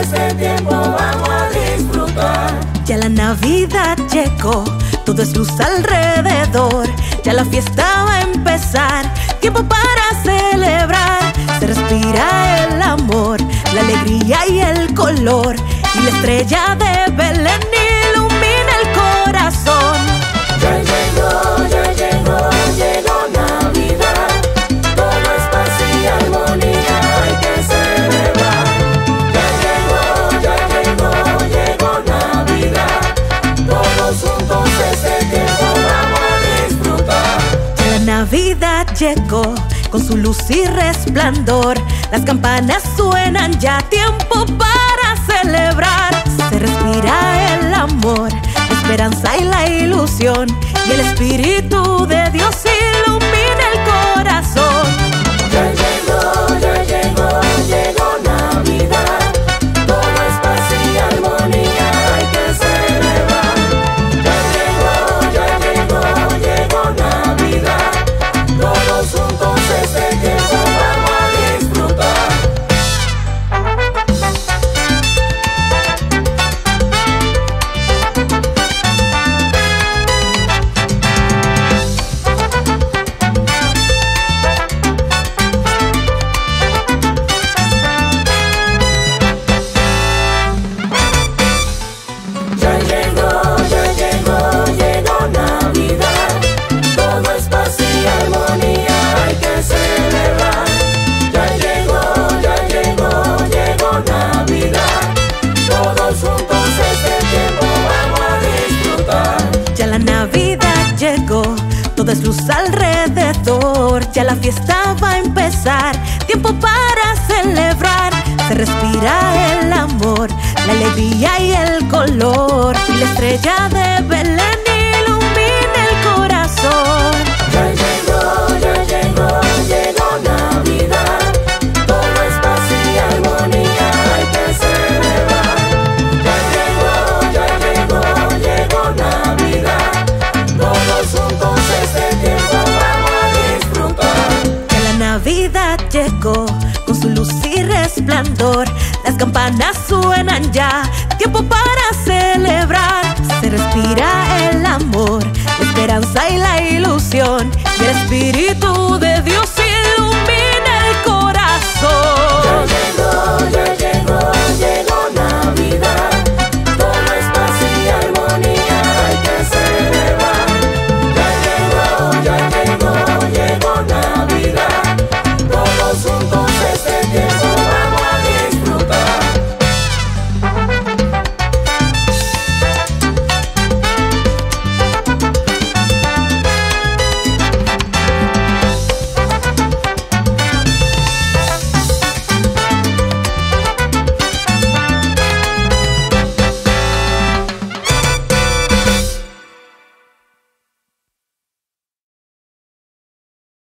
este tiempo vamos a disfrutar. Ya la Navidad llegó, todo es luz alrededor. Ya la fiesta va a empezar, tiempo para celebrar. Se respira el amor, la alegría y el color, y la estrella de Belén ilumina el corazón. Ya llegó Navidad. Todo es paz y armonía, hay que celebrar. Ya llegó Navidad. Todos juntos este tiempo vamos a disfrutar. Ya la Navidad llegó, con su luz y resplandor. Las campanas suenan ya, tiempo para celebrar. Se respira el amor, la esperanza y la ilusión, y el Espíritu de Dios ilumina el corazón. Ya llegó Navidad. Todo es paz y armonía, hay que celebrar. Ya llegó Navidad. Todos juntos este tiempo vamos a disfrutar. Llegó Navidad. Todo es paz y armonía, hay que celebrar. Ya llegó Navidad. Todos juntos este tiempo vamos a disfrutar. Ya la Navidad llegó, todo es luz alrededor. Ya la fiesta va a empezar, tiempo para celebrar. Se respira el amor, la alegría y el color, y la estrella de Belén ilumina el corazón. Ya llegó Navidad. Todo es paz y armonía, hay que celebrar. Ya llegó Navidad. Todos juntos este tiempo vamos a disfrutar. Ya la Navidad llegó, con su luz y resplandor. Las campanas suenan ya, tiempo para celebrar. Se respira el amor, la esperanza y la ilusión,